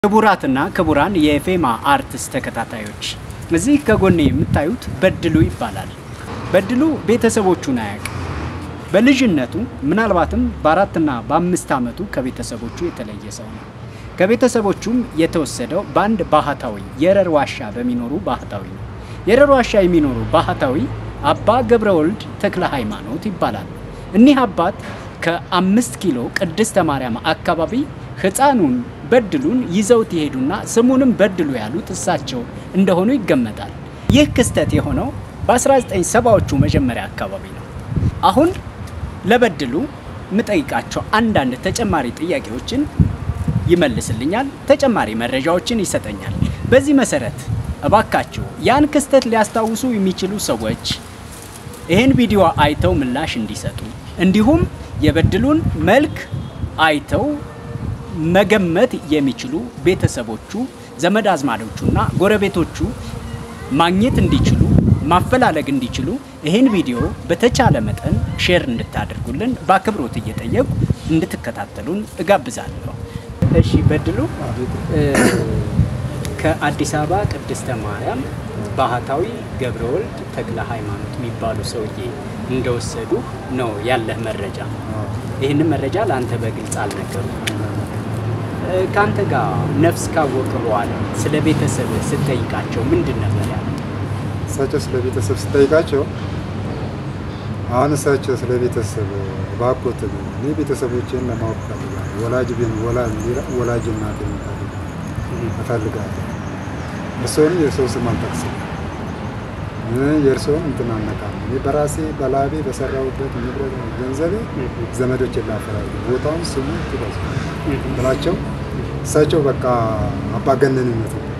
ክቡራትና ክቡራን የፌማ አርትስ ተከታታዮች እዚህ ከጎኔ የምታዩት በድሉ ይባላል። በድሉ ቤተሰቦቹን አያውቅ። በልጅነቱ ምናልባትም በ4 እና በ5 ዓመቱ ከቤተሰቦቹ የተለየ ሰው ነው። ከቤተሰቦቹም የተወሰደው በአንድ ባህታዊ የረር ዋሻ በሚኖሩ ባህታዊ ነው። የረር ዋሻ የሚኖሩ ባህታዊ አባ ገብረወልድ ተክለ ሃይማኖት ይባላል። እኒህ አባት ከ5 ኪሎ ቅድስተ ማርያም አካባቢ ህፃኑን በድሉን ይዘውት ይሄዱና ስሙንም በድሉ ያሉት እሳቸው እንደሆኑ ይገመታል። ይህ ክስተት የሆነው በ1970ዎቹ መጀመሪያ አካባቢ ነው። አሁን ለበድሉ ምጠይቃቸው አንዳንድ ተጨማሪ ጥያቄዎችን ይመልስልኛል፣ ተጨማሪ መረጃዎችን ይሰጠኛል። በዚህ መሰረት እባካችሁ ያን ክስተት ሊያስታውሱ የሚችሉ ሰዎች ይሄን ቪዲዮ አይተው ምላሽ እንዲሰጡ እንዲሁም የበድሉን መልክ አይተው መገመት የሚችሉ ቤተሰቦቹ ዘመድ አዝማዶቹና ጎረቤቶቹ ማግኘት እንዲችሉ ማፈላለግ እንዲችሉ ይሄን ቪዲዮ በተቻለ መጠን ሼር እንድታደርጉልን በአክብሮት እየጠየቁ እንድትከታተሉን እጋብዛለሁ። እሺ በድሉ ከአዲስ አበባ ቅድስተ ማርያም ባህታዊ ገብረወልድ ተክለ ሃይማኖት የሚባሉ ሰውዬ እንደወሰዱ ነው ያለህ መረጃ። ይሄን መረጃ ላንተ በግልጽ አልነገሩም። ካንተ ጋር ነፍስ ካወቀ በኋላ ስለ ቤተሰብ ስትጠይቃቸው ምንድን ነበር ያሉት? እሳቸው ስለ ቤተሰብ ስትጠይቃቸው አሁን እሳቸው ስለ ቤተሰብ ባኮት እኔ ቤተሰቦቼን ለማወቅ ፈልጋለሁ። ወላጅ እናቴን እፈልጋለሁ። እርሶን የሰው ስም አልጠቅስም። የእርሶን እንትን አነቃም። እኔ በራሴ በላቤ በሰራሁበት ንብረት ገንዘቤ ዘመዶቼን ላፈራለሁ። ቦታውን ስሙን ትበዙ ብላቸው እሳቸው በቃ አባገነንነት ነው።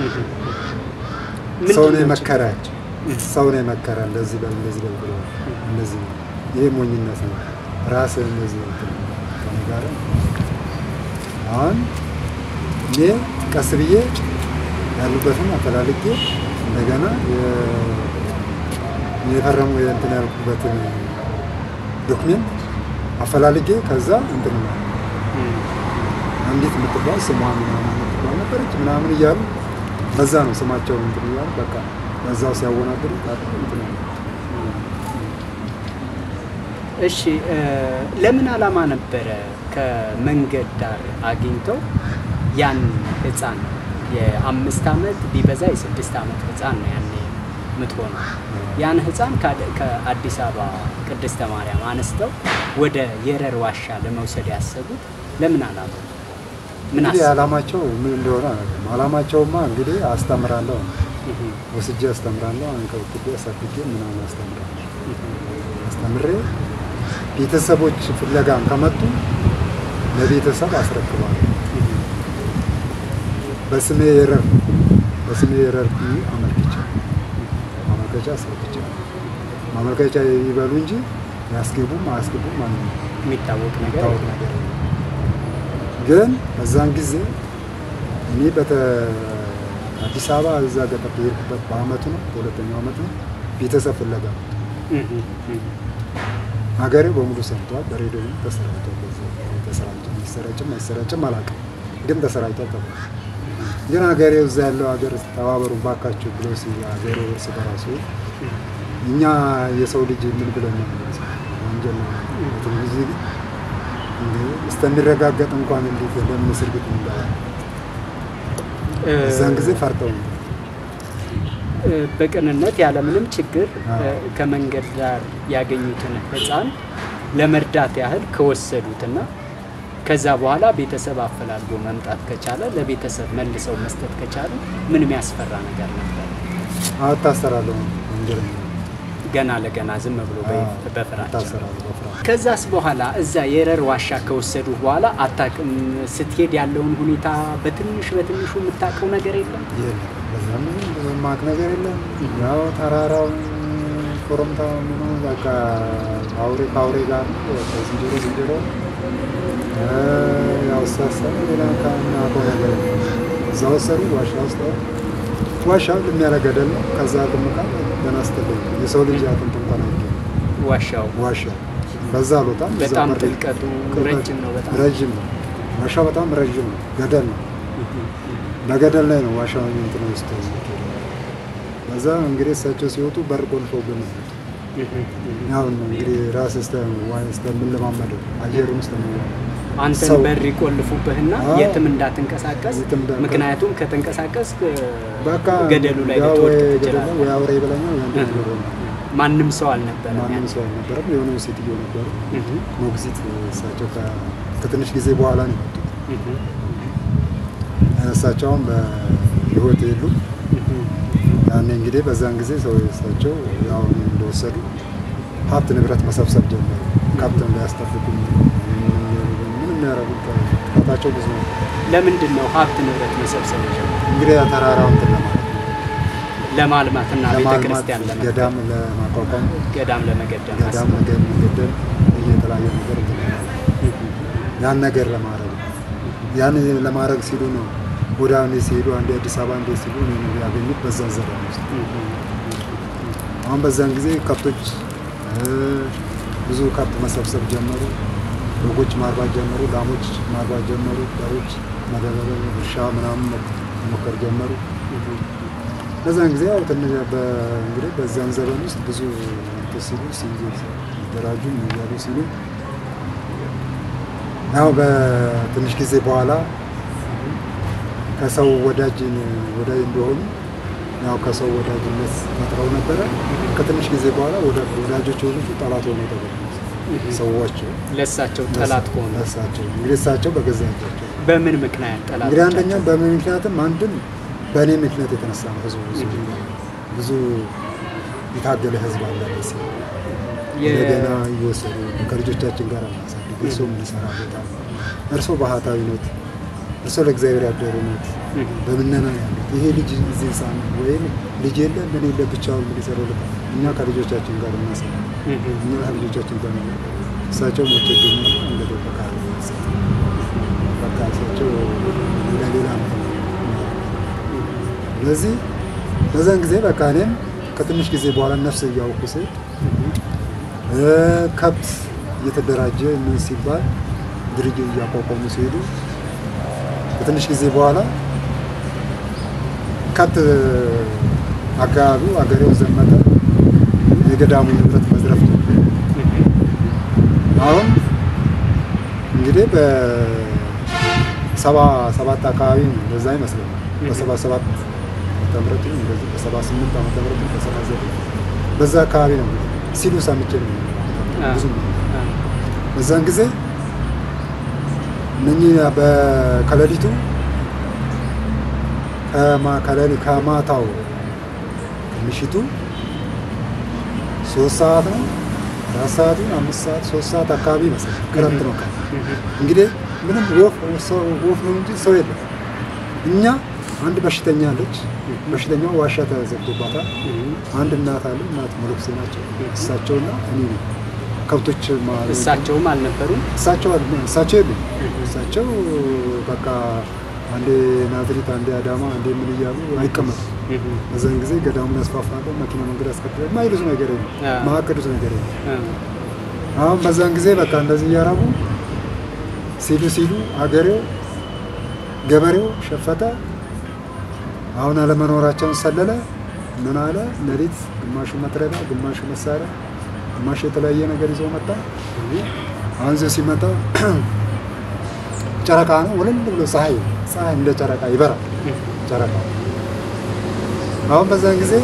ሰው ነው የመከራቸው። ሰው ነው የመከራ እንደዚህ በእንደዚህ ብሎ እንደዚህ ይሄ ሞኝነት ነው። ራስህ እንደዚህ ከነጋር አሁን እኔ ቀስ ብዬ ያሉበትን አፈላልጌ እንደገና የፈረሙ የእንትን ያልኩበትን ዶክመንት አፈላልጌ ከዛ እንትን ነው አንዲት ምትባል ስሟ ምናምን ነበረች ምናምን እያሉ በዛ ነው ስማቸው እንትን እያሉ በቃ በዛው ሲያወናብሩ እንትን ነው። እሺ ለምን ዓላማ ነበረ ከመንገድ ዳር አግኝተው ያን ህፃን የ5 ዓመት ቢበዛ የ6 ዓመት ህፃን ነው ያኔ ምትሆነው ያን ህፃን ከአዲስ አበባ ቅድስተ ማርያም አንስተው ወደ የረር ዋሻ ለመውሰድ ያሰቡት ለምን ዓላማ? ምን ዓላማቸው ምን እንደሆነ አላውቅም። ዓላማቸውማ እንግዲህ አስተምራለሁ ወስጄ አስተምራለሁ አንከብኩ አሳድጌ ምናምን አስተምሬ ቤተሰቦች ፍለጋን ከመጡ ለቤተሰብ አስረክባለሁ። በስሜ የረር አመልከቻ አስረክቼ ማመልከቻ ይበሉ እንጂ ያስገቡም አያስገቡም ማለት ነው የሚታወቅ ነገር ግን በዛን ጊዜ እኔ አዲስ አበባ እዛ ገጠር የሄድኩበት በአመቱ ነው በሁለተኛው አመት ነው ቤተሰብ ፍለጋ ሀገሬ በሙሉ ሰምቷል። በሬዲዮ ተሰራጭቷል። አይሰራጭም አላውቅም ግን ተሰራጭቷል። ግን ሀገሬ እዛ ያለው ሀገር ተባበሩን ባካችሁ ብሎ ሀገሬ እርስ በራሱ እኛ የሰው ልጅ ምን ብለን ነው ወንጀል ነው استنرجعت እንኳን እንዴት ለምንስርግት እንዳለ እዛን ጊዜ ፈርተው በቀንነት ያለ ምንም ችግር ከመንገድ ዳር ያገኙትን ህፃን ለመርዳት ያህል ከወሰዱትና ከዛ በኋላ ቤተሰብ አፈላልጎ መምጣት ከቻለ ለቤተሰብ መልሰው መስጠት ከቻለ ምን የሚያስፈራ ነገር ነበር? አታሰራለሁ ወንጀል ገና ለገና ዝም ብሎ በፍራቻ ከዛስ በኋላ እዛ የረር ዋሻ ከወሰዱ በኋላ አታቅም ስትሄድ ያለውን ሁኔታ በትንሹ የምታቀው ነገር የለም? በዛም ማክ ነገር የለም። ያው ተራራው ኮረምታው ነው በቃ አውሬ ጋር ዝንጀሮ ያው ሳሰብ ሌላ ካና ነገር እዛው ሰሩ ዋሻው የሚያረገደል ነው። ከዛ ደምቃ በናስተለ የሰው ልጅ አጥንት እንኳን አይገኝ ዋሻው በዛ በጣም ጥልቀቱ ረጅም ነው። ዋሻው በጣም ረጅም ነው። ገደል ነው። በገደል ላይ ነው ዋሻው እንትን ውስጥ በዛ እንግዲህ እሳቸው ሲወጡ በር ቆልፈውብን ነው ያው እንግዲህ ራስ ምን ለማመደው አየሩን ውስጥ ነው አንተን በር ይቆልፉብህና የትም እንዳትንቀሳቀስ ምክንያቱም ከተንቀሳቀስ በቃ ገደሉ ላይ ልትወድቅ ትችላለህ ወይ አውሬ ይበላኛል ወይ ማንም ሰው አልነበረም የሆነ ሴትዮ ነበሩ ሞግዚት እሳቸው ከትንሽ ጊዜ በኋላ ነው እሳቸውም በህይወት የሉ ያኔ እንግዲህ በዛን ጊዜ ሰው እሳቸው ያው እንደወሰዱ ሀብት ንብረት መሰብሰብ ጀመሩ ካፕተን ላይ ያስተፍቁ ምንም ያረጉት ታታቸው ብዙ ነው ለምንድን ነው ሀብት ንብረት መሰብሰብ ጀመሩ እንግዲህ ተራራውን ለማልማትና ቤተክርስቲያን ገዳም ለማቋቋም ገዳም ለመገደም እየተለያየ ነገር ያን ነገር ለማድረግ ሲሉ ነው ወደ አንዴ ሲሄዱ አንዴ አዲስ አበባ አንዴ ሲሉ ነው ያገኙት በዛን ዘመን ውስጥ አሁን በዛን ጊዜ ከብቶች ብዙ ከብት መሰብሰብ ጀመሩ በጎች ማርባት ጀመሩ ላሞች ማርባት ጀመሩ በሮች ማዳበሪያ እርሻ ምናምን መሞከር ጀመሩ በዛን ጊዜ ያው እንግዲህ በዛን ዘመን ውስጥ ብዙ ሲደራጁ ያሉ ሲሉ ያው በትንሽ ጊዜ በኋላ ከሰው ወዳጅ እንደሆኑ ያው ከሰው ወዳጅነት ፈጥረው ነበረ ከትንሽ ጊዜ በኋላ ወዳጆች ሆኑ ጠላት ሆነው ተገኙ ሰዎች ለሳቸው ጠላት ሆኑ ለሳቸው እንግዲህ እሳቸው በገዛ እጃቸው በምን ምክንያት ጠላት እንግዲህ አንደኛው በምን ምክንያትም አንድም በእኔ ምክንያት የተነሳ ነው ብዙ የታገለ ህዝብ አለ እንደገና ይወሰዱ ከልጆቻችን ጋር ማሳደግ እርሶም ሊሰራ ቦታ እርሶ ባህታዊነት እርሶ ለእግዚአብሔር ያደሩነት በምንና ያሉት ይሄ ልጅ እዚህ ሳን ወይም ልጅ የለም ምን የለ ብቻውን ሊሰራው እኛ ከልጆቻችን ጋር እናሰራ እኛ ከልጆቻችን ጋር እሳቸው ሞቼ ግን እንደው በቃ እሳቸው ለሌላ ስለዚህ በዛን ጊዜ በቃ እኔም ከትንሽ ጊዜ በኋላ ነፍስ እያወኩ ስሄድ ከብት እየተደራጀ ምን ሲባል ድርጅት እያቋቋሙ ሲሄዱ ከትንሽ ጊዜ በኋላ ከብት አገሬው ዘመተ የገዳሙ ንብረት መዝረፍ አሁን እንግዲህ በ77 አካባቢ እንደዛ ይመስላል በ77 ተምረቱ እንደዚህ በ78 ዓመተ ምህረት በ79 በዛ አካባቢ ነው ሲሉ ሰምቼ ነው ብዙ በዛን ጊዜ እነኚህ በከለሊቱ ከማታው ምሽቱ 3 ሰዓት ነው 4 ሰዓት 5 ሰዓት 3 ሰዓት አካባቢ ይመስላል ክረምት ነው እንግዲህ ምንም ወፍ ነው እንጂ ሰው የለም እኛ አንድ በሽተኛ አለች በሽተኛው ዋሻ ተዘግቶባታል አንድ እናት አለ እናት ሞሎክስ ናቸው እሳቸውና እኔ ከብቶች ማለት እሳቸውም አልነበሩም እሳቸው በቃ አንዴ ናዝሬት አንዴ አዳማ አንዴ ምን ይያሉ አይቀመጡም በዛን ጊዜ ገዳሙን ያስፋፋሉ መኪና መንገድ ያስከፍላሉ ማይሉት ነገር የለም ማቀዱት ነገር የለም አሁን በዛን ጊዜ በቃ እንደዚህ ያራቡ ሲሉ አገሬው ገበሬው ሸፈተ አሁን አለመኖራቸውን ሰለለ ምን አለ ለሊት ግማሹ መጥረቢያ ግማሹ መሳሪያ ግማሹ የተለያየ ነገር ይዞ መጣ አንዘ ሲመጣ ጨረቃ ነው ወለል ብሎ ፀሐይ እንደ ጨረቃ ይበራል ጨረቃ አሁን በዛን ጊዜ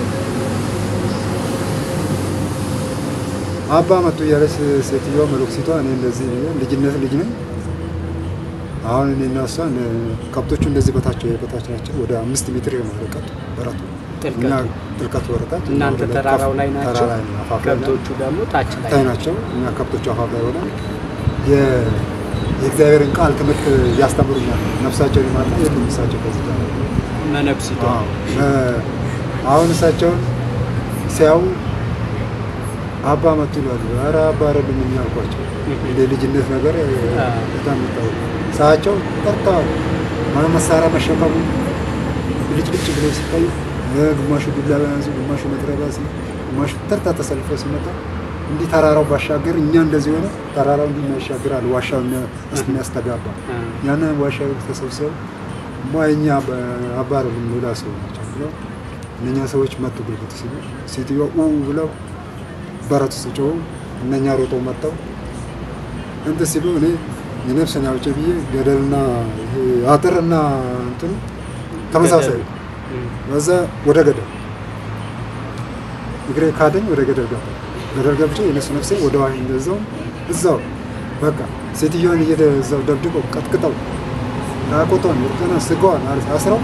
አባ መጡ ያለች ሴትዮዋ መሎክሲቷ እኔ እንደዚህ ልጅ ነኝ አሁን እኔና እሷ ከብቶቹ እንደዚህ በታች ናቸው ወደ 5 ሜትር ነው ርቀቱ በረቱ ጥልቀቱ ወረታች እናንተ ተራራው ላይ ናቸው ከብቶቹ ደግሞ ታች ላይ ናቸው እኛ ከብቶቹ አፋፍ ላይ ሆነ የእግዚአብሔርን ቃል ትምህርት ያስተምሩኛል ነፍሳቸው ይማርና የምንሳቸው ከዚህ ጋር መነኩሲቷ አሁን እሳቸውን ሲያዩ አባ መጡ ይላሉ ኧረ አባ ረብኝ ያልኳቸው እንደ ልጅነት ነገር በጣም ነው ሳቸው ተርታው መሳሪያ መሸከሙ ልጅ ብሎ ሲታይ ግማሹ ዱላ ባያንሱ ግማሹ መጥረቢያ ግማሹ ተርታ ተሰልፎ ሲመጣ እንዲህ ተራራው ባሻገር እኛ እንደዚህ ሆነ ተራራው እንዲህ ያሻግራል ዋሻው የሚያስተጋባ ያንን ዋሻው ተሰብስበው ማይኛ በአባሩ ሌላ ሰው ናቸው ብለው እነኛ ሰዎች መጡ ግልብጥ ሲሉ ሴትዮ ብለው በረቱ ሲጮሁ እነኛ ሮጠው መጣው እንት ሲሉ እኔ የነፍሰኛ ውጪ ብዬ ገደልና አጥርና እንትን ተመሳሳይ በዛ ወደ ገደል እግሬ ካደኝ ወደ ገደል ገባ ገደል ገብቼ የነሱ ነፍሴ ወደ ዋይ እዛው በቃ ሴትዮን እየደዛው ደብድበው ቀጥቅጠው ራቆቷን ወርቀና ስጋዋን አስረው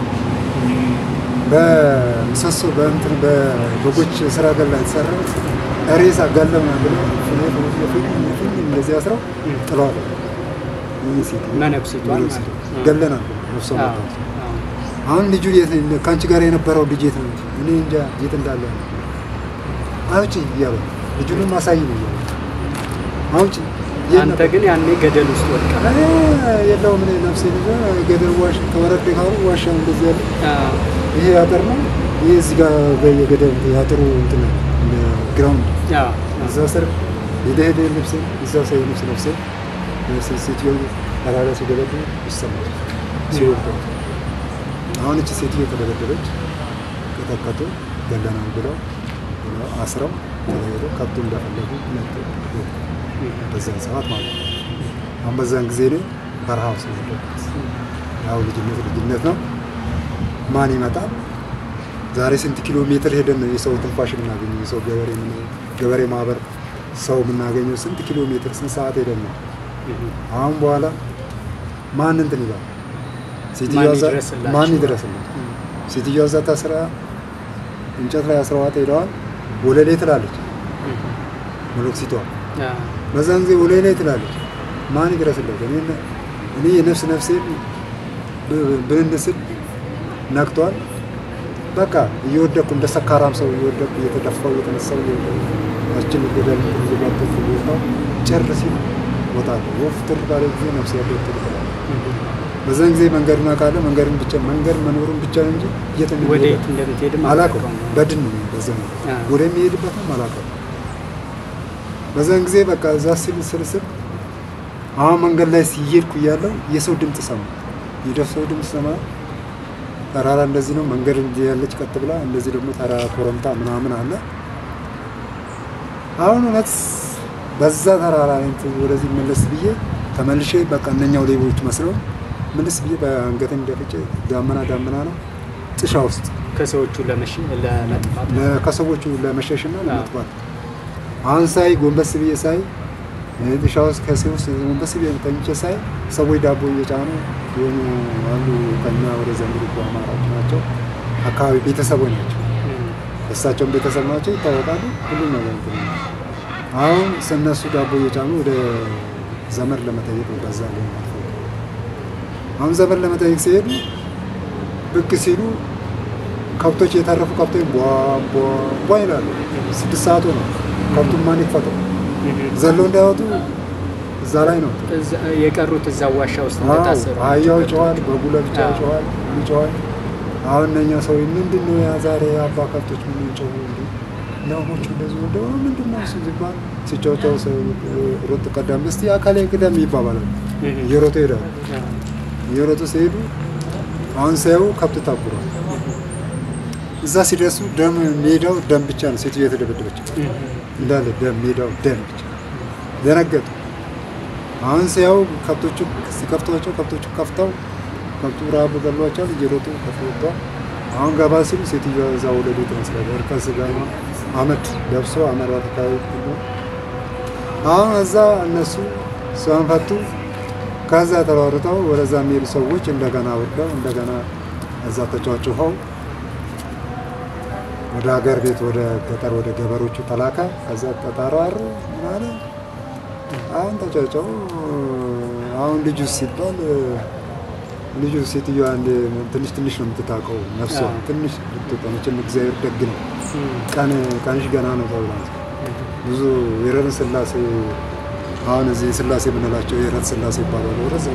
በምሰሶ በእንትን በበጎች ስራ ገላ የተሰራ ሬሳ ገለውና ብለው እንደዚህ አስረው ጥለዋል። መነኩሴቷን ገለና ነፍሷ ማለት አሁን ልጁ ካንቺ ጋር የነበረው ልጅ የት ነው? እኔ እንጃ የት እንዳለ አውጪ እያለ ልጁንም ማሳይ ነው እያለ አውጪ አንተ ግን ያኔ ገደል ውስጥ ወድቀህ የለውም እኔ ነፍሴ ገደል ዋሽ ተወረደ ካሉ ዋሻ እንደዚህ ያለ ይሄ አጥር ነው። ይሄ እዚህ ጋር በየገደል ያጥሩ እንትን ግራውንድ እዛ ስር የደሄደ ልብስ እዛ ሰው ልብስ ሴትዮ አራራ ሲደረግ ይሰማል ሲወጣ አሁን እቺ ሴትዮ ተደረደረች ከተከቱ ገለናው ብለው አስረው ተለያዩ ከብቱ እንደፈለጉ ነጥቶ በዛን ሰዓት ማለት ነው። አሁን በዛን ጊዜ ላይ በረሃው ስለነበረ ያው ልጅነት ነው። ማን ይመጣል? ዛሬ ስንት ኪሎ ሜትር ሄደን ነው የሰው ትንፋሽ የምናገኘው? የሰው ገበሬ ማህበር ሰው የምናገኘው ስንት ኪሎ ሜትር ስንት ሰዓት ሄደን ነው? አሁን በኋላ ማን እንትን ይላል? ማን ይድረስላት? ሴትዮዋ እዛ ታስራ እንጨት ላይ አስረዋት ሄደዋል። ወለሌ ትላለች መሎክሲቷ በዛን ጊዜ ወለሌ ትላለች። ማን ይድረስላት? እኔ ነፍሴ ብንንስል ነክቷል። በቃ እየወደኩ እንደ ሰካራም ሰው እየወደኩ እየተደፋው እየተነሳው አችን ገደል እንደባተት ነው ጨርሲ ወጣ ወፍ ተርባለ ጊዜ ነፍሴ ያደረገ በዛን ጊዜ መንገዱን አካለ መንገዱን ብቻ መንገድ መኖሩን ብቻ እንጂ ወዴት እንደምትሄድ አላውቅም። በድን ነው በዛን ወደ የሚሄድበት አላውቅም። በዛን ጊዜ በቃ እዛ ስልስል አሁን መንገድ ላይ ሲሄድኩ እያለሁ የሰው ድምጽ ሰማ። የደፈው ድምጽ ሰማ። ተራራ እንደዚህ ነው መንገድ እንዲህ ያለች ቀጥ ብላ እንደዚህ ደግሞ ተራራ ኮረምታ ምናምን አለ። አሁን እውነት በዛ ተራራ እንትን ወደዚህ መለስ ብዬ ተመልሼ በቃ እነኛው ሌቦች መስለው ምንስ ብዬ በአንገቴ እንደፈጨ ዳመና ነው ጥሻ ውስጥ ከሰዎቹ ለመጥፋት ከሰዎቹ ለመሸሽና ለመጥፋት አሁን ሳይ ጎንበስ ብዬ ሳይ ጥሻ ውስጥ ከሰዎች ጎንበስ ብዬ ተኝቼ ሳይ ሰዎች ዳቦ እየጫኑ የሆኑ አሉ ከኛ ወደ ዘንድሮ አማራጭ ናቸው። አካባቢ ቤተሰቦች ናቸው። እሳቸውም ቤተሰብ ናቸው ይታወቃሉ። ሁሉ ነገር እንትን አሁን እነሱ ዳቦ እየጫኑ ወደ ዘመድ ለመጠየቅ በዛ ላይ አሁን ዘመድ ለመጠየቅ ሲሄዱ ብቅ ሲሉ ከብቶች የተረፉ ከብቶች ቧ ይላሉ። 6 ሰዓት ነው ከብቱን ማን ይፈታው ዘለው እንዳይወጡ እዛ ላይ ነው የቀሩት እዛ ዋሻ ውስጥ ተታሰሩ። አያው ጨዋል በጉለብ ጨዋል ይጨዋል። አሁን እነኛ ሰው ምንድነው ያ ዛሬ አባ ከብቶች ምን ጨው ለሞቹ እንደዚህ ወደው ምንድነው እሱ ዝባል ሲጫወታው ሰው ሮጥ ቀዳም እስቲ አካሌ ቅደም ይባባላል። የሮጥ ሄዳል የሮጥ ሲሄዱ አሁን ሰው ከብት ታቁሯል። እዛ ሲደርሱ ደም ሜዳው ደም ብቻ ነው። ሴትዮ የተደበደበች እንዳለ ደም ሜዳው ደም ብቻ ደነገጡ። አሁን ሰው ከብቶቹ ሲከፍቷቸው ከብቶቹ ከፍተው ከብቱ ራቡ ገሏቸው እየሮጡ ከፍተው አሁን ገባ ሲሉ ሴትዮዋ እዛ ወለዱ ተመስላለ እርካስ ጋር አመት ለብሶ አመራት ታይቶ አሁን እዛ እነሱ ሰንፈቱ ከዛ ተሯሩጠው ወደዛ የሚሄዱ ሰዎች እንደገና ወርደው እንደገና እዛ ተጫጭፈው ወደ ሀገር ቤት ወደ ገጠር ወደ ገበሮቹ ተላካ። ከዛ ተጣራሩ ማለት አሁን ተጫጭው አሁን ልጁ ሲባል ልጁ ሴትዮዋ አንድ ትንሽ ነው የምትታቀው ነፍሷ ትንሽ ልትጠመችም እግዚአብሔር ደግ ነው። ቀንሽ ገና ነው ተብሏል። ብዙ የረን ስላሴ አሁን እዚህ ስላሴ የምንላቸው የረን ስላሴ ይባላሉ። ወደዛ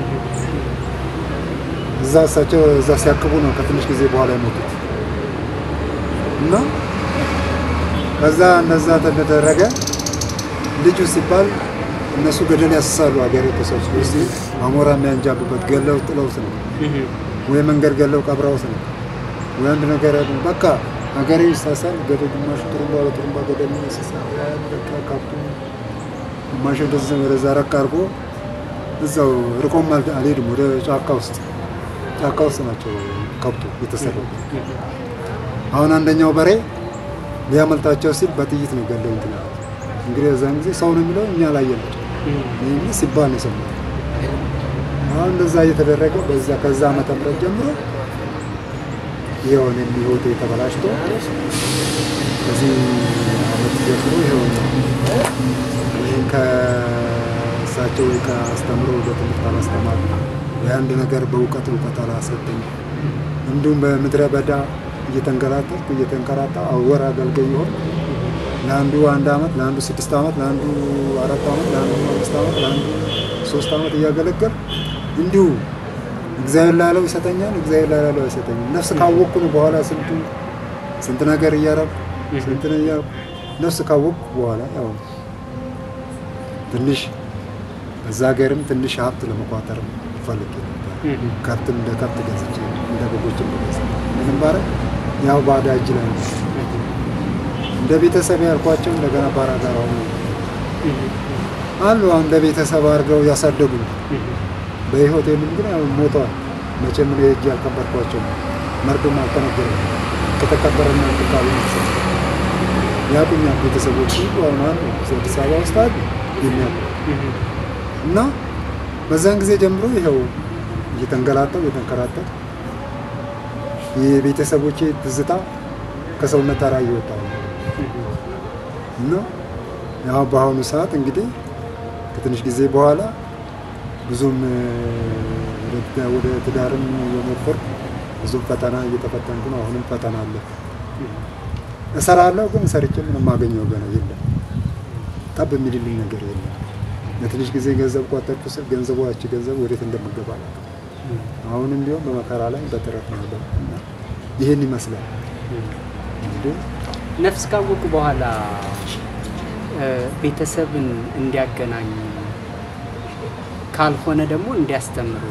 እዛ እሳቸው እዛ ሲያቅቡ ነው ከትንሽ ጊዜ በኋላ የሞቱት እና ከዛ እነዛ ተደረገ። ልጁ ሲባል እነሱ ገደል ያስሳሉ። አገር ተሰብስቦ እስቲ አሞራ የሚያንጃብበት ገለው ጥለውት ነው ወይ መንገድ ገለው ቀብራውስ ነው ወይ አንድ ነገር በቃ ሀገሬ ይሳሳል ገደ ግማሽ ጥሩምባ ገደል ይሳሳል በቃ ካብቱ ግማሽ ወደዛ ረቅ አድርጎ እዛው ርቆም አልሄድም ወደ ጫካ ውስጥ ናቸው ከብቱ የተሰራው። አሁን አንደኛው በሬ ሊያመልጣቸው ሲል በጥይት ነው ገለው እንትን እንግዲህ እዛን ጊዜ ሰው ነው የሚለው እኛ ላይ ያለው ይሄ ሲባል ነው ሰማው። አሁን እንደዛ እየተደረገ ከዛ ዓመተ ምህረት ጀምሮ የሆነ ህይወት የተበላሽቶ እዚህ ዓመት ጀምሮ ይሄን ከሳቸው ከአስተምሮ ወደ ትምህርት አላስተማሩ ወይ አንድ ነገር በእውቀት አላሰጠኝ እንዲሁም በምድረ በዳ እየተንከራታ ወር አገልጋይ ይሆን ለአንዱ 1 ዓመት ለአንዱ 6 ዓመት ለአንዱ 4 ዓመት ለአንዱ 5 ዓመት ለአንዱ 3 ዓመት እያገለገል እንዲሁ እግዚአብሔር ላለው ይሰጠኛል እግዚአብሔር ላለው አይሰጠኝም። ነፍስ ካወቅኩ በኋላ ስንት ነገር እያረኩ ስንት ነገር ነፍስ ካወቅኩ በኋላ ያው ትንሽ በዛ ሀገርም ትንሽ ሀብት ለመቋጠር ፈልጌ ነበር። ከብትም እንደ ከብት ገዝቼ እንደ በጎችም ገዝቼ ምንም ባረግ ያው ባዳ እጅ ላይ ነው እንደ ቤተሰብ ያልኳቸው እንደገና ባራዳራው አሉ እንደ ቤተሰብ አድርገው ያሳደጉኝ በህይወት ግን ሞተዋል። መቼም ነው እጅ ያልከበርኳቸው መርዶም አልተነገረም ከተከበረና ተቃሉ ያቁኛ ቤተሰቦች አሁን አዲስ አበባ ውስጥ አሉ እና በዛን ጊዜ ጀምሮ ይሄው እየተንከራተው የቤተሰቦቼ ትዝታ ከሰውነት ተራ ይወጣው እና ያው በአሁኑ ሰዓት እንግዲህ ከትንሽ ጊዜ በኋላ ብዙም ወደ ትዳርም የሞከርኩ ብዙም ፈተና እየተፈተንኩ ነው። አሁንም ፈተና አለ እሰራለሁ ግን ሰርቼ ምንም ማገኘው ገና የለም። ጠብ የሚልልኝ ነገር የለም። ለትንሽ ጊዜ ገንዘብ ቋጠርኩ ስል ገንዘብ ወዴት እንደምገባ አሁንም ቢሆን በመከራ ላይ በጥረት ነው ያለው። ይሄን ይመስላል። ነፍስ ካወቁ በኋላ ቤተሰብን እንዲያገናኙ ካልሆነ ደግሞ እንዲያስተምሩ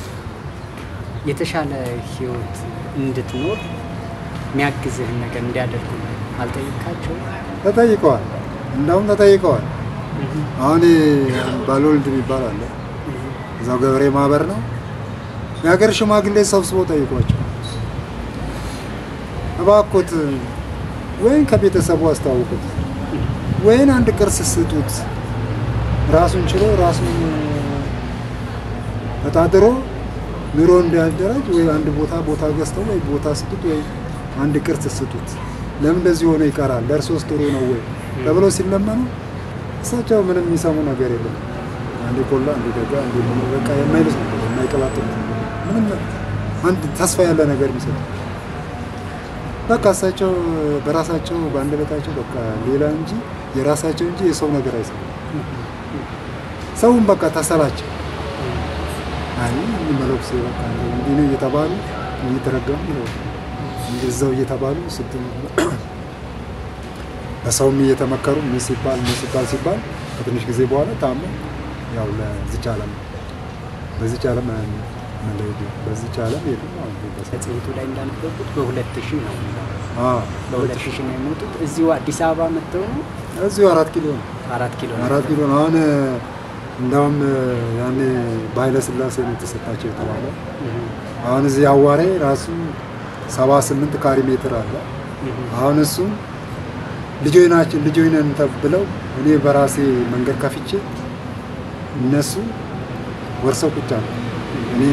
የተሻለ ህይወት እንድትኖር የሚያግዝህን ነገር እንዲያደርጉ አልጠይቃቸው? ተጠይቀዋል። እንደውም ተጠይቀዋል። አሁን ባልወልድ የሚባል አለ እዛው ገበሬ ማህበር ነው የሀገር ሽማግሌ ሰብስቦ ጠይቋቸው እባክዎት ወይን ከቤተሰቡ አስተዋውቁት ወይን አንድ ቅርስ ስጡት ራሱን ችሎ ራሱን ተጣጥሮ ኑሮ እንዲያደራጅ ወይ አንድ ቦታ ገዝተው ወይ ቦታ ስጡት ወይ አንድ ቅርስ ስጡት ለምን እንደዚህ ሆነ ይቀራል ለእርሶስ ጥሩ ነው ወይ ተብሎ ሲለመኑ እሳቸው ምንም የሚሰሙ ነገር የለም። አንድ ቆላ አንድ ደጋ አንድ በቃ የማይልስ ነው የማይቀባጥሩ ምንም አንድ ተስፋ ያለ ነገር የሚሰጡ በቃ እሳቸው በራሳቸው በአንደበታቸው በቃ ሌላ እንጂ የራሳቸው እንጂ የሰው ነገር አይሰሙ። ሰውን በቃ ተሰላቸው አይ መለክስ በቃ እንዲህ ነው እየተባሉ እየተረገሙ ነው እንደዛው እየተባሉ ስትል በሰውም እየተመከሩ ምን ሲባል ከትንሽ ጊዜ በኋላ ታሙ ያው ለዚች ዓለም በዚች ዓለም በዚች ዓለም የለም። በጽሁቱ ላይ እንዳነበብኩት በ2000 ነው በ2000 ነው የሞቱት። እዚሁ አዲስ አበባ መጥተው ነው እዚሁ 4 ኪሎ ነው 4 ኪሎ ነው። አሁን እንደውም ያኔ ባይለ ስላሴ ነው የተሰጣቸው የተባለ አሁን እዚህ አዋሬ ራሱ 78 ካሬ ሜትር አለ። አሁን እሱ ልጆች ነን ተብለው እኔ በራሴ መንገድ ከፍቼ እነሱ ወርሰው ቁጭ አሉ። እኔ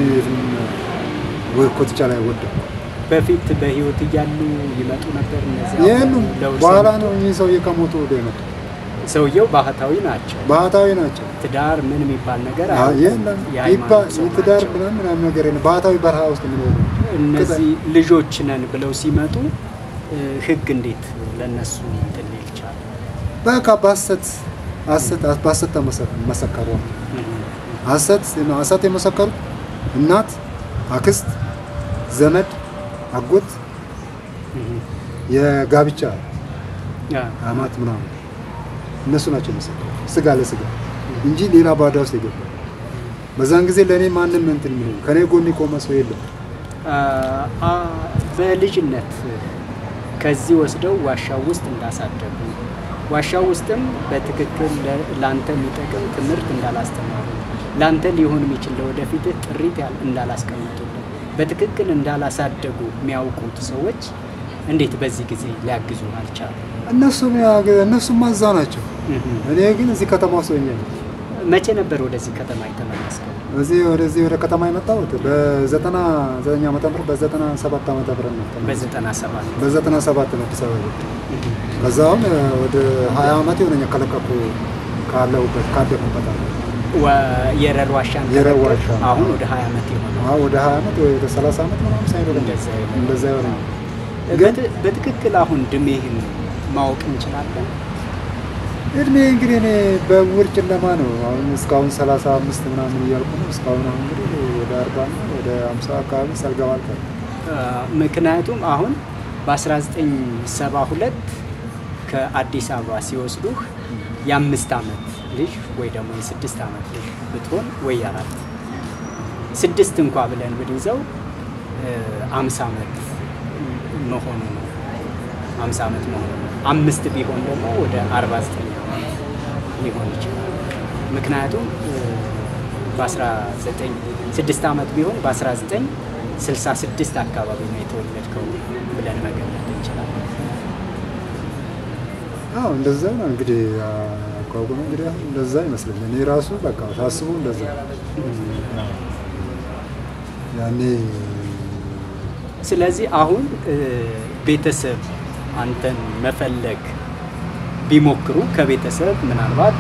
ወርኮት ላይ ወደኩ። በፊት በህይወት እያሉ ይመጡ ነበር እነዚህ የሉም። በኋላ ነው እኚህ ሰውዬ ከሞቱ ወደ ይመጡ። ሰውዬው ባህታዊ ናቸው። ትዳር ምን የሚባል ነገር የለም። ትዳር ምናምን ነገር የለም። ባህታዊ በረሃ ውስጥ ምን ሆነ እነዚህ ልጆች ነን ብለው ሲመጡ ህግ እንዴት ለነሱ እንትን ይልቻል? በቃ ባሰት ተመሰከሩ። አሰት የመሰከሩ እናት፣ አክስት፣ ዘመድ፣ አጎት የጋብቻ አማት ምናምን እነሱ ናቸው መሰከሩ ስጋ ለስጋ እንጂ ሌላ ባዳ ውስጥ ይገባ። በዛን ጊዜ ለኔ ማንንም እንትን ምን ከኔ ጎን ቆመ ሰው የለም። በልጅነት ከዚህ ወስደው ዋሻው ውስጥ እንዳሳደጉ ዋሻው ውስጥም በትክክል ላንተ የሚጠቅም ትምህርት እንዳላስተማሩ ላንተ ሊሆን የሚችል ለወደፊት ጥሪት እንዳላስቀምጡልህ በትክክል እንዳላሳደጉ የሚያውቁት ሰዎች እንዴት በዚህ ጊዜ ሊያግዙ አልቻሉ? እነሱም ማዛ ናቸው። እኔ ግን እዚህ ከተማ ውስጥ ሆኜ ነው። መቼ ነበር ወደዚህ ከተማ የተመለስከው? ወደዚህ ወደ ከተማ የመጣሁት በ99 ዓመተ ምህረት በ97 ዓመተ ምህረት ነው። በ97 ነው አዲስ አበባ። ከዛም ወደ 20 ዓመት የሆነኛ ከለቀቁ ካለሁበት ካደኩበት የረር ዋሻ አሁን ወደ 20 ዓመት ይሆናል። ወደ 20 ዓመት ወይ ወደ 30 ዓመት ምናምን ሳይሆን እንደዛ ይሆናል። በትክክል አሁን እድሜህን ማወቅ እንችላለን? እድሜ እንግዲህ እኔ በውር ጨለማ ነው። አሁን እስካሁን 35 ምናምን እያልኩ ነው። እስካሁን አሁን እንግዲህ ወደ 40 እና ወደ 50 አካባቢ ሳልገባ አልቀርም። ምክንያቱም አሁን በ1972 ከአዲስ አበባ ሲወስዱህ የ5 ዓመት ልጅ ወይ ደግሞ የ6 ዓመት ልጅ ብትሆን ወይ የ4 6 እንኳ ብለን ብንይዘው 50 ዓመት መሆኑ ነው። 50 ዓመት መሆኑ ነው። 5 ቢሆን ደግሞ ወደ 49 ሊሆን ይችላል። ምክንያቱም በ6 ዓመት ቢሆን በ1966 አካባቢ ነው የተወለድከው ብለን መገመት እንችላለን። እንደዛ ነው እንግዲህ አቋቁሞ እንግዲህ እንደዛ ይመስለኛል። እኔ ራሱ በቃ ታስቡ እንደዛ ያኔ። ስለዚህ አሁን ቤተሰብ አንተን መፈለግ ቢሞክሩ ከቤተሰብ ምናልባት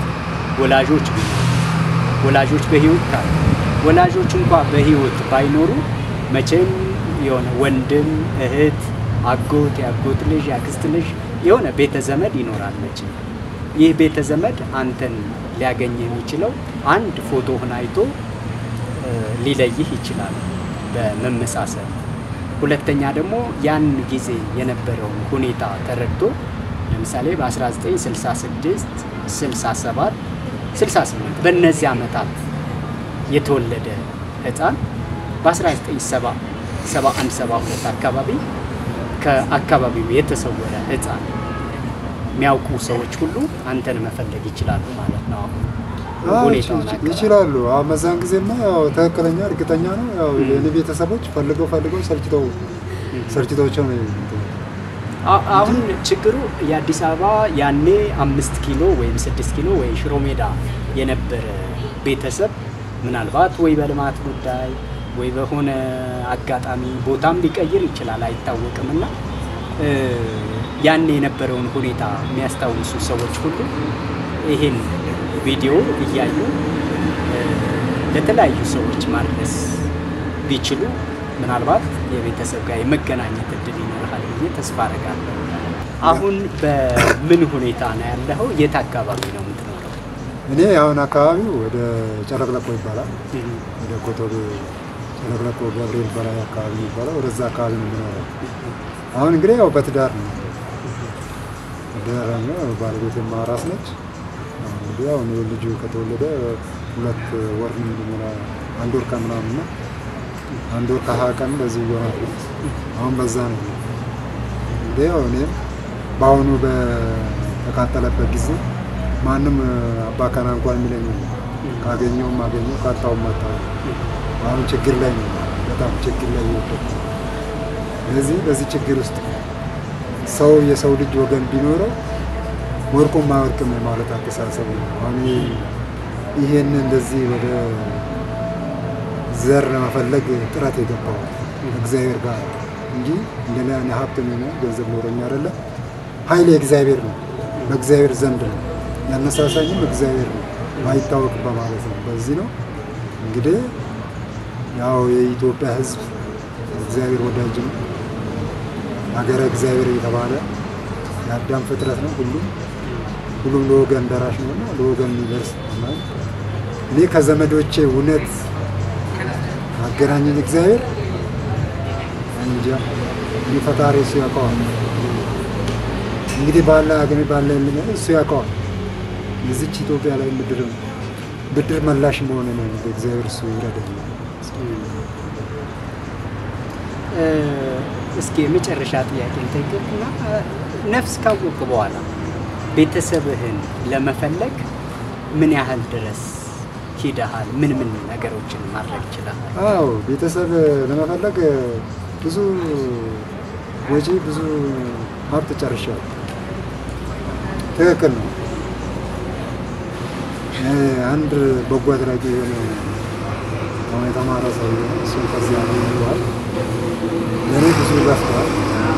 ወላጆች በህይወት ካሉ ወላጆች እንኳን በህይወት ባይኖሩ መቼም የሆነ ወንድም እህት አጎት ያጎት ልጅ ያክስት ልጅ የሆነ ቤተ ዘመድ ይኖራል መቼም። ይህ ቤተ ዘመድ አንተን ሊያገኝ የሚችለው አንድ ፎቶህን አይቶ ሊለይህ ይችላል በመመሳሰል። ሁለተኛ ደግሞ ያን ጊዜ የነበረውን ሁኔታ ተረድቶ ለምሳሌ በ1966 67 68 በእነዚህ ዓመታት የተወለደ ህፃን በ1971 72 አካባቢ ከአካባቢው የተሰወረ ህፃን የሚያውቁ ሰዎች ሁሉ አንተን መፈለግ ይችላሉ ማለት ነው። ሁኔታውን ይችላሉ። አመዛን ጊዜማ ያው ትክክለኛ እርግጠኛ ነው። ያው የኔ ቤተሰቦች ፈልገው ሰልችተው ነው። አሁን ችግሩ የአዲስ አበባ ያኔ 5 ኪሎ ወይም 6 ኪሎ ወይ ሽሮ ሜዳ የነበረ ቤተሰብ ምናልባት ወይ በልማት ጉዳይ ወይ በሆነ አጋጣሚ ቦታም ሊቀይር ይችላል አይታወቅምና ያኔ የነበረውን ሁኔታ የሚያስታውሱ ሰዎች ሁሉ ይሄን ቪዲዮ እያዩ ለተለያዩ ሰዎች ማድረስ ቢችሉ ምናልባት የቤተሰብ ጋር የመገናኘት እድል ይኖራል ብዬ ተስፋ አደርጋለሁ። አሁን በምን ሁኔታ ነው ያለው? የት አካባቢ ነው የምትኖረው? እኔ አሁን አካባቢው ወደ ጨረቅለቆ ይባላል። ወደ ኮቶቤ ጨረቅለቆ ገብርኤል በላይ አካባቢ ይባላል። ወደዛ አካባቢ ነው የምኖረው። አሁን እንግዲህ ያው በትዳር ነው ባለቤቴም አራስ ነች። ያው ልጁ ከተወለደ 2 ወር ምንድነው 1 ወር ከምናምን ነው 1 ወር ከ20 ቀን በዚህ ይሆናል። አሁን በዛ ነው ያው እኔም በአሁኑ በተቃጠለበት ጊዜ ማንም አባካና እንኳን የሚለኝ ካገኘው ካጣው ማጣው አሁን ችግር ላይ ነው። በጣም ችግር ላይ ነው። በዚህ ችግር ውስጥ ሰው የሰው ልጅ ወገን ቢኖረው ወርቁ ማወርቅም ማለት አስተሳሰብ ነው። አሁን ይሄን እንደዚህ ወደ ዘር ለመፈለግ ጥረት የገባው እግዚአብሔር ጋር እንጂ እንደኔ ሀብት ነው ገንዘብ ኖረኛ አይደለ። ኃይል የእግዚአብሔር ነው፣ በእግዚአብሔር ዘንድ ነው። ያነሳሳኝም እግዚአብሔር ነው፣ ማይታወቅ በማለት ነው። በዚህ ነው እንግዲህ ያው የኢትዮጵያ ሕዝብ እግዚአብሔር ወዳጅ ነው። ሀገረ እግዚአብሔር የተባለ የአዳም ፍጥረት ነው። ሁሉም ለወገን ደራሽ ነውና ለወገን የሚደርስ ነው። እኔ ከዘመዶቼ እውነት አገናኘኝ እግዚአብሔር እንጃ ፈጣሪ እሱ ያውቀዋል። እንግዲህ ባለ እሱ ያውቀዋል። እዚች ኢትዮጵያ ላይ ብድር መላሽ መሆን ነው። እግዚአብሔር እሱ ይረዳል። እስኪ የመጨረሻ ጥያቄ እንጠይቅና ነፍስ ካወቅ በኋላ ቤተሰብህን ለመፈለግ ምን ያህል ድረስ ሄደሃል? ምን ነገሮችን ማድረግ ይችላል? አዎ ቤተሰብ ለመፈለግ ብዙ ወጪ ብዙ ሀብት ጨርሻለሁ። ትክክል ነው። አንድ በጎ አድራጊ የሆነ አሁን የተማረ ሰው እሱ ከዚያ ነው ይሏል። ለኔ ብዙ ለፍቷል።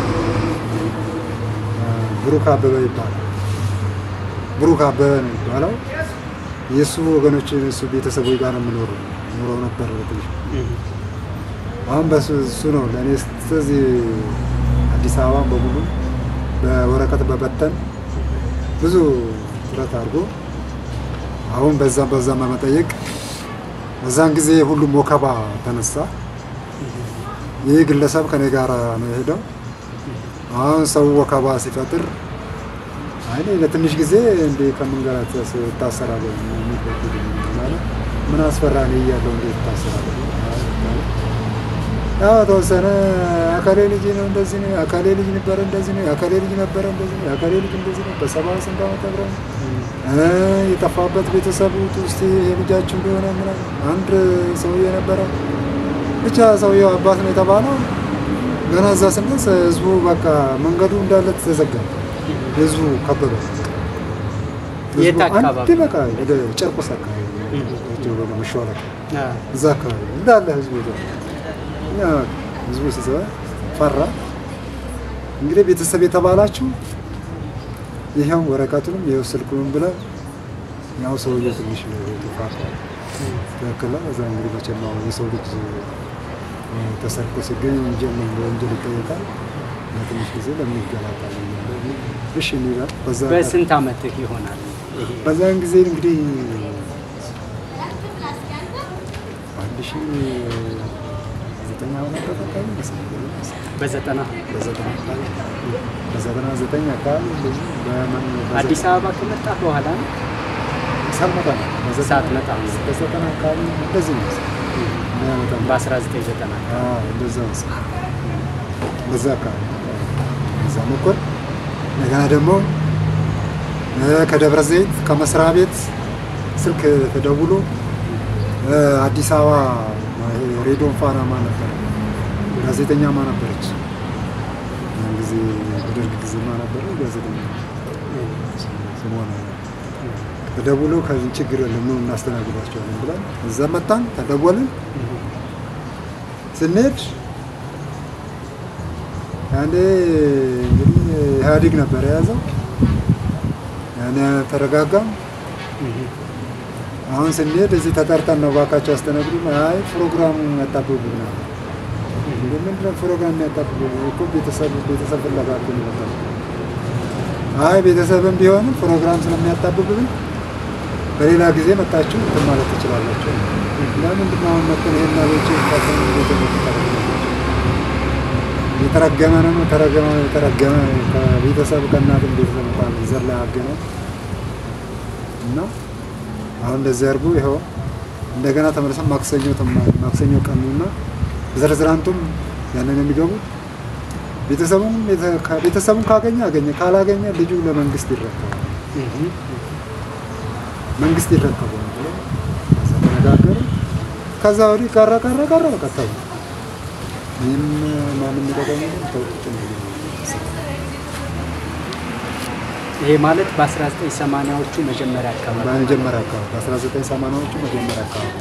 ብሩክ አበበ ይባላል። ብሩክ አበበ ነው ይባላል። የሱ ወገኖች እሱ ቤተሰቦች ጋር ነው የምኖረው ነበር ትንሽ። አሁን በሱ ነው ለኔ ስለዚህ አዲስ አበባ በሙሉ በወረቀት በበተን ብዙ ጥረት አድርጎ አሁን በዛም በመጠየቅ በዛን ጊዜ ሁሉም ወከባ ተነሳ። ይህ ግለሰብ ከኔ ጋር ነው የሄደው። አሁን ሰው ወከባ ሲፈጥር አይ ለትንሽ ጊዜ እንደ ከመንገራት ታሰራለህ ማለት ምን አስፈራኝ እያለው እንዴት ታሰራለህ? ያው ተወሰነ አካሌ ልጅ ነው እንደዚህ ነው፣ አካሌ ልጅ ነበር እንደዚህ ነው፣ አካሌ ልጅ ነበር እንደዚህ ነው፣ አካሌ ልጅ እንደዚህ ነው። በሰባስ እንዳመጣብረ የጠፋበት ቤተሰቡ ውስጥ የልጃችሁ እንደሆነ ምናምን አንድ ሰውዬ ነበረ። ብቻ ሰውዬው አባት ነው የተባለው። ገና እዛ ስንደርስ ህዝቡ በቃ መንገዱ እንዳለ ተዘጋ። ህዝቡ ከበበ። የት አካባቢ? በቃ ወደ ጨርቆስ አካባቢ ወደ መሸዋለቅ እዛ አካባቢ እንዳለ ህዝቡ ያ ህዝቡ ሲዘባ ፈራ። እንግዲህ ቤተሰብ የተባላችሁ ይሄው ወረቀቱንም ይሄው ስልኩንም ብለ ያው ሰውዬው ትንሽ ተፋፋ ተከላ እዛ እንግዲህ በቸማው የሰው ልጅ ተሰርቆ ሲገኝ ወንጀል ይጠየቃል። በትንሽ ጊዜ ለምን ይገላታል? እሺ ነው በስንት ዓመትህ ይሆናል ይሄ? በዛን ጊዜ እንግዲህ በዘጠና አካባቢ አዲስ አበባ ከመጣ በኋላ ሳልመጣ ሳትመጣ በዘጠና አካባቢ እንደዚህ ነው። በ1990 እንደዛ ነው። በዛ አካባቢ እዛ መኮር እንደገና ደግሞ ከደብረ ዘይት ከመስሪያ ቤት ስልክ ተደውሎ አዲስ አበባ ሬዲዮ ፋና ማን ነበር ጋዜጠኛ ማን ነበረች? ያን ጊዜ በደርግ ጊዜ ማን ነበር ጋዜጠኛ ሰሞኑን ተደውሎ ከዚህ ችግር የለም ነው እናስተናግዳቸዋለን ብለን እዛ መጣን። ተደወልን። ስንሄድ አንዴ እንግዲህ ኢህአዴግ ነበር የያዘው። ያኔ ተረጋጋም። አሁን ስንሄድ እዚህ ተጠርተን ነው ባካቸው አስተናግዱን። አይ ፕሮግራሙ ያጣብብናል። ምንድነው ፕሮግራም ያጣብብ እኮ ቤተሰብ ፍላጎት ነው። አይ ቤተሰብም ቢሆን ፕሮግራም ስለሚያጣብብብን በሌላ ጊዜ መጣችሁ እንትን ማለት ትችላላችሁ። ለምንድን ነው መጥተን ይሄን አለች ታሰሙ የተረገመ ነው ተረገመ ከቤተሰብ ከእናትም ቤተሰብ እንኳን ዘር ላይ አገነ እና አሁን እንደዚህ አድርጉ። ይኸው እንደገና ተመልሰን ማክሰኞ ቀኑና ዘርዝራንቱም ያንን የሚገቡት ቤተሰቡን ካገኘ ካላገኘ ልጁ ለመንግስት ይረከባል። መንግስት ይረከባል ብሎ ተነጋገሩ። ከዛ ወዲህ ቀረ በቀጠሉ ይህም ማንም ይደገኝ ተውጭ ነው። ይሄ ማለት በ1980ዎቹ መጀመሪያ አካባቢ በ1980ዎቹ መጀመሪያ አካባቢ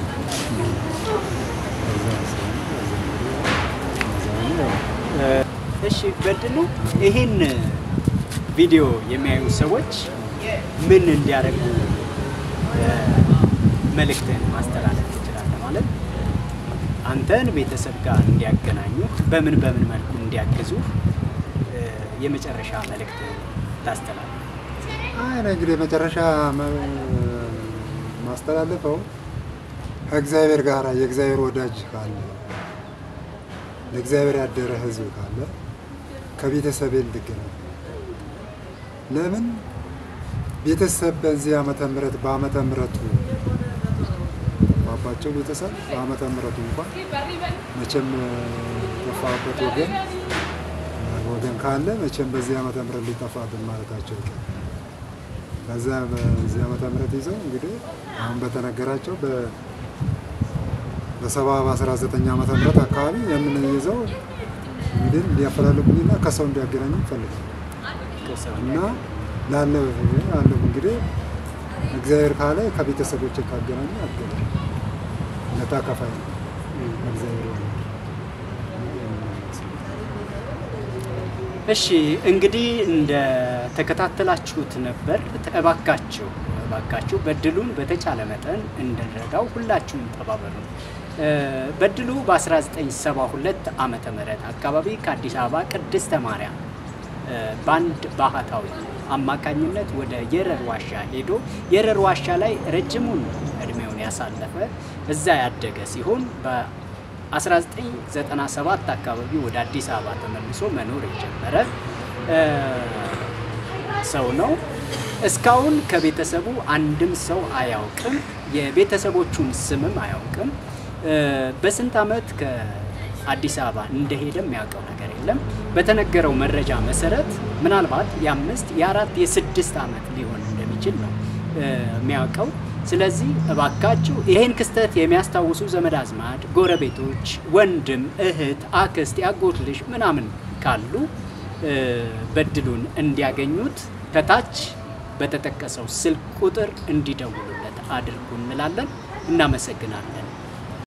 እሺ በድሉ ይሄን ቪዲዮ የሚያዩ ሰዎች ምን እንዲያደርጉ መልእክትን ማስተላለፍ ትችላለህ? ማለት አንተን ቤተሰብ ጋር እንዲያገናኙ በምን መልኩ እንዲያግዙ የመጨረሻ መልእክት ታስተላልፍ? አይ እንግዲህ የመጨረሻ ማስተላለፈው ከእግዚአብሔር ጋር የእግዚአብሔር ወዳጅ ካለ ለእግዚአብሔር ያደረ ህዝብ ካለ ከቤተሰብ እንድገናኝ። ለምን ቤተሰብ በዚህ ዓመተ ምህረት በዓመተ ምህረቱ ባባቸው ቤተሰብ በዓመተ ምህረቱ እንኳን መቼም የጠፋበት ወገን ካለ መቼም በዚህ ዓመተ ምህረት ሊጠፋብን ማለታቸው ከዛ በዚህ ዓመተ ምህረት ይዘው እንግዲህ አሁን በተነገራቸው በ19 ዓመተ ምህረት አካባቢ የምንይዘው እንግዲህ ሊያፈላልጉኝና ከሰው እንዲያገናኙ ፈልጋለሁ እና ላለው እንግዲህ እግዚአብሔር ካለ ከቤተሰቦቼ ካገናኙ አገናኙ ለታካፋይ እግዚአብሔር እሺ እንግዲህ እንደ ተከታተላችሁት ነበር ተባካችሁ በድሉን በተቻለ መጠን እንደረዳው ሁላችሁም ተባበሩ በድሉ በ1972 ዓመተ ምህረት አካባቢ ከአዲስ አበባ ቅድስተ ማርያም ባንድ ባህታዊ አማካኝነት ወደ የረር ዋሻ ሄዶ የረር ዋሻ ላይ ረጅሙን እድሜውን ያሳለፈ እዛ ያደገ ሲሆን በ1997 አካባቢ ወደ አዲስ አበባ ተመልሶ መኖር የጀመረ ሰው ነው እስካሁን ከቤተሰቡ አንድም ሰው አያውቅም የቤተሰቦቹን ስምም አያውቅም በስንት አመት ከአዲስ አበባ እንደሄደም ያውቀው ነገር የለም በተነገረው መረጃ መሰረት ምናልባት የ5 የ4 የ6 አመት ሊሆን እንደሚችል ነው የሚያውቀው ስለዚህ እባካችሁ ይሄን ክስተት የሚያስታውሱ ዘመድ አዝማድ ጎረቤቶች ወንድም እህት አክስት ያጎት ልጅ ምናምን ካሉ በድሉን እንዲያገኙት ከታች በተጠቀሰው ስልክ ቁጥር እንዲደውሉለት አድርጉ እንላለን እናመሰግናለን